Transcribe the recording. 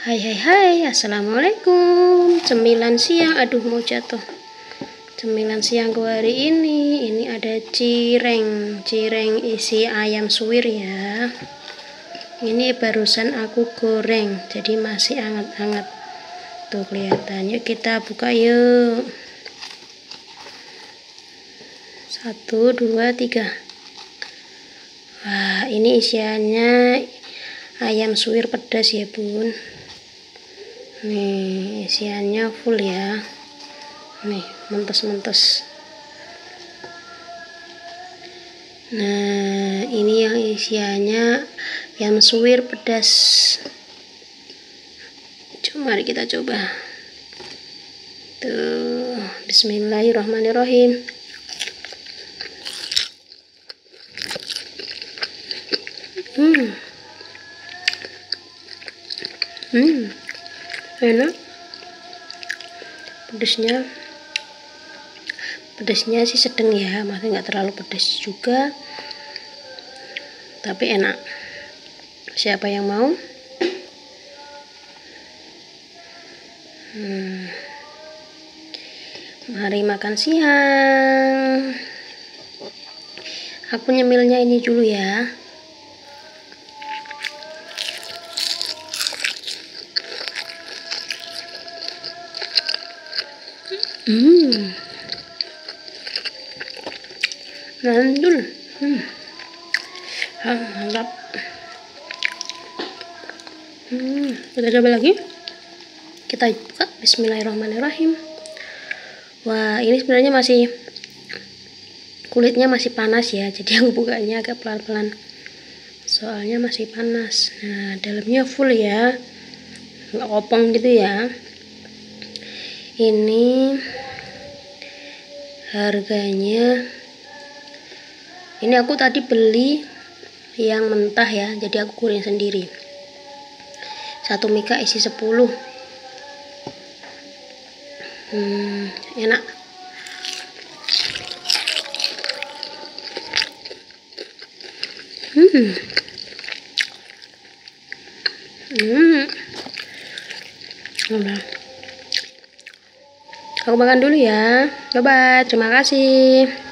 Hai hai hai, assalamualaikum. Cemilan siang, aduh mau jatuh. Cemilan siang gue hari ini ada cireng isi ayam suwir ya. Ini barusan aku goreng, jadi masih hangat-hangat. Tuh kelihatan. Yuk kita buka yuk. 1, 2, 3. Wah, ini isiannya ayam suwir pedas ya bun. Nih isiannya full ya, nih mentes-mentes. Nah ini yang isiannya ayam suwir pedas. Mari kita coba. Tuh, bismillahirrahmanirrahim. Enak. Pedasnya sih sedang ya, masih nggak terlalu pedas juga, tapi enak. Siapa yang mau? Mari makan siang. Aku nyemilnya ini dulu ya. Mandul. Mantap. Kita coba lagi. Kita buka. Bismillahirrahmanirrahim. Wah, ini sebenarnya masih kulitnya masih panas ya, jadi aku bukanya agak pelan-pelan. Soalnya masih panas. Nah, dalamnya full ya, nggak kopong gitu ya. Ini harganya, ini aku tadi beli yang mentah ya, jadi aku goreng sendiri. Satu mika isi 10. Enak. Udah. Aku makan dulu ya. Bye bye. Terima kasih.